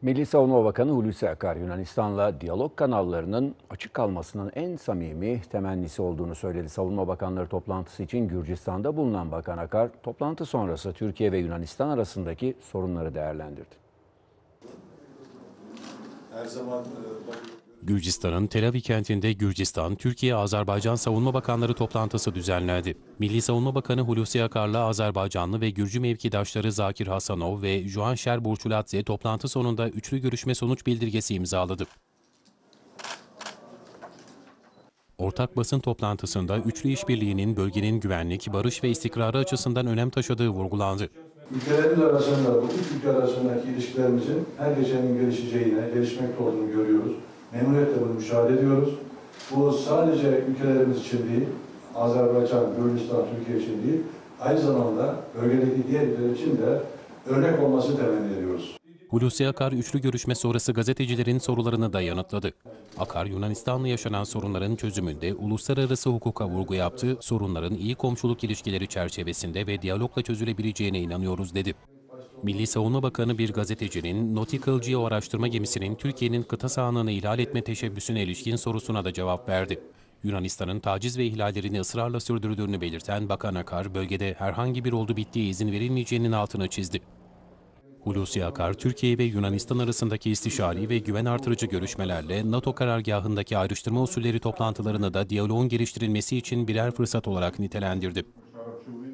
Milli Savunma Bakanı Hulusi Akar, Yunanistan'la diyalog kanallarının açık kalmasının en samimi temennisi olduğunu söyledi. Savunma Bakanları toplantısı için Gürcistan'da bulunan Bakan Akar, toplantı sonrası Türkiye ve Yunanistan arasındaki sorunları değerlendirdi. Her zaman Gürcistan'ın Tel Aviv kentinde Gürcistan-Türkiye-Azerbaycan Savunma Bakanları toplantısı düzenlendi. Milli Savunma Bakanı Hulusi Akar'la Azerbaycanlı ve Gürcü mevkidaşları Zakir Hasanov ve Juanşer Burçuladze toplantı sonunda üçlü görüşme sonuç bildirgesi imzaladı. Ortak basın toplantısında üçlü işbirliğinin bölgenin güvenlik, barış ve istikrarı açısından önem taşıdığı vurgulandı. ülkelerimiz arasında, bu üç ülke arasındaki ilişkilerimizin her geçen gelişeceğine, gelişmekte olduğunu görüyoruz. Memnuniyetle bunu müşahede ediyoruz. Bu sadece ülkelerimiz için değil, Azerbaycan, Gürcistan, Türkiye için değil, aynı zamanda bölgedeki diğer ülkeler için de örnek olmasını temenni ediyoruz. Hulusi Akar üçlü görüşme sonrası gazetecilerin sorularını da yanıtladı. Akar, Yunanistan'la yaşanan sorunların çözümünde uluslararası hukuka vurgu yaptı, sorunların iyi komşuluk ilişkileri çerçevesinde ve diyalogla çözülebileceğine inanıyoruz dedi. Milli Savunma Bakanı bir gazetecinin Nautical Geo araştırma gemisinin Türkiye'nin kıta sahanlığını ihlal etme teşebbüsüne ilişkin sorusuna da cevap verdi. Yunanistan'ın taciz ve ihlallerini ısrarla sürdürdüğünü belirten Bakan Akar, bölgede herhangi bir oldu bittiği izin verilmeyeceğinin altını çizdi. Hulusi Akar, Türkiye ve Yunanistan arasındaki istişari ve güven artırıcı görüşmelerle NATO karargahındaki ayrıştırma usulleri toplantılarını da diyaloğun geliştirilmesi için birer fırsat olarak nitelendirdi.